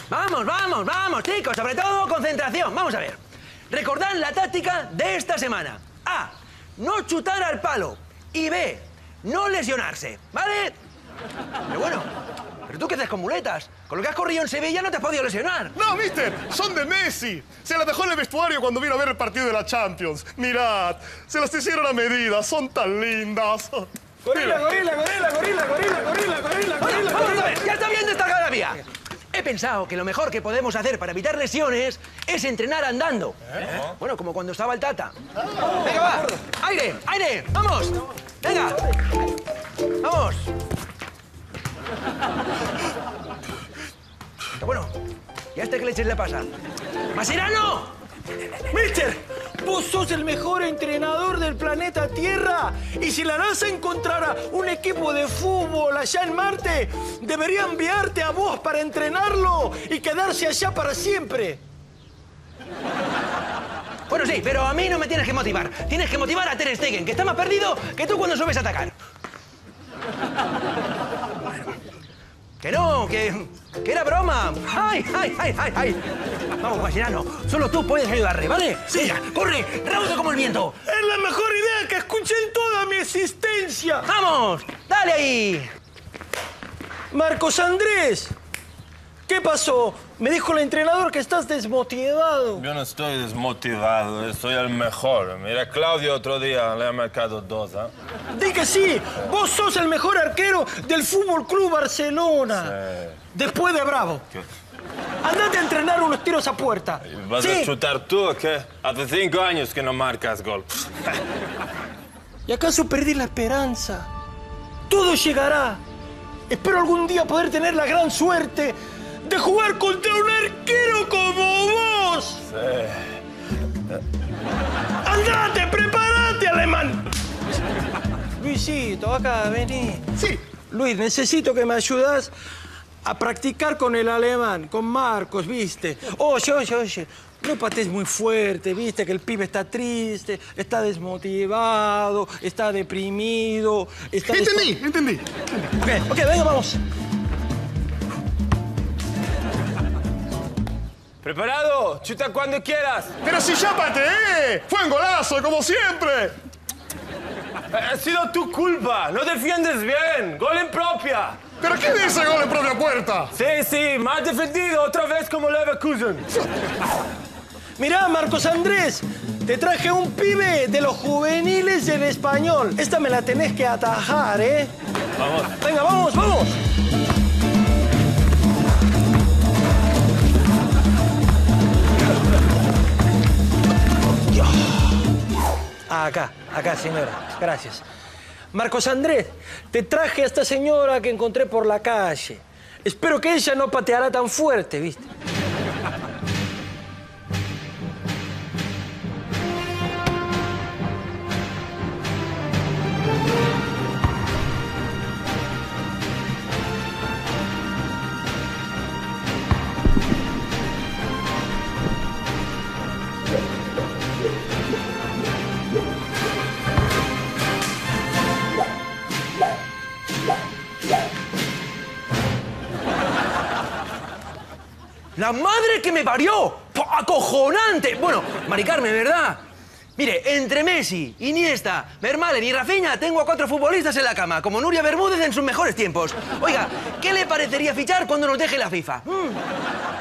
Vamos, vamos, vamos, chicos. Sobre todo, concentración. Vamos a ver. Recordad la táctica de esta semana. A, no chutar al palo. Y B, no lesionarse, ¿vale? Pero bueno, ¿pero tú qué haces con muletas? Con lo que has corrido en Sevilla no te has podido lesionar. No, mister, son de Messi. Se las dejó en el vestuario cuando vino a ver el partido de la Champions. Mirad, se las hicieron a medida, son tan lindas. Gorila, gorila, gorila, gorila, gorila, gorila, gorila, gorila. Vamos a ver, ya está bien de esta gravia. He pensado que lo mejor que podemos hacer para evitar lesiones es entrenar andando. Bueno, como cuando estaba el Tata. Venga, va. Aire, aire, vamos. Venga. Vamos. Bueno, ¿y a este qué leches le pasa? ¡Mascherano! Mister, vos sos el mejor entrenador del planeta Tierra. Y si la NASA encontrara un equipo de fútbol allá en Marte, debería enviarte a vos para entrenarlo y quedarse allá para siempre. Bueno, sí, pero a mí no me tienes que motivar. Tienes que motivar a Ter Stegen, que está más perdido que tú cuando subes a atacar. Que no, que era broma. ¡Ay, ay, ay, ay, ay! Vamos, Mascherano, solo tú puedes ayudarle, ¿vale? Sí. Venga, corre, raudo como el viento. Es la mejor idea que escuché en toda mi existencia. ¡Vamos! ¡Dale ahí! Marcos Andrés, ¿qué pasó? Me dijo el entrenador que estás desmotivado. Yo no estoy desmotivado, soy el mejor. Mira, Claudio otro día le ha marcado 2, ¿eh? Di que sí, vos sos el mejor arquero del Fútbol Club Barcelona. Sí. Después de Bravo. ¿Qué? Andate a entrenar unos tiros a puerta. ¿Vas Sí. a chutar tú o qué? Hace 5 años que no marcas gol. ¿Y acaso perdí la esperanza? Todo llegará. Espero algún día poder tener la gran suerte de jugar contra un arquero como vos. Sí. ¡Andate, prepárate, alemán! Luisito, acá, vení. Sí. Luis, necesito que me ayudas a practicar con el alemán, con Marcos, ¿viste? Oye, oye, oye, no patees muy fuerte, ¿viste? Que el pibe está triste, está desmotivado, está deprimido, está... Entendí. Ok, venga, vamos. ¿Preparado? Chuta cuando quieras. Pero si ya pateé. Fue un golazo, como siempre. Ha sido tu culpa. No defiendes bien. Gol en propia. ¿Pero quién dice gol en propia puerta? Sí, sí, mal defendido. Otra vez como Leverkusen. Mirá, Marcos Andrés, te traje un pibe de los juveniles del Español. Esta me la tenés que atajar, ¿eh? Vamos. Venga, vamos, vamos. Acá, señora. Gracias. Marcos Andrés, te traje a esta señora que encontré por la calle. Espero que ella no pateará tan fuerte, ¿viste? ¡La madre que me parió! ¡Acojonante! Bueno, Mari Carmen, ¿verdad? Mire, entre Messi, Iniesta, Vermaelen y Rafinha tengo a 4 futbolistas en la cama, como Nuria Bermúdez en sus mejores tiempos. Oiga, ¿qué le parecería fichar cuando nos deje la FIFA?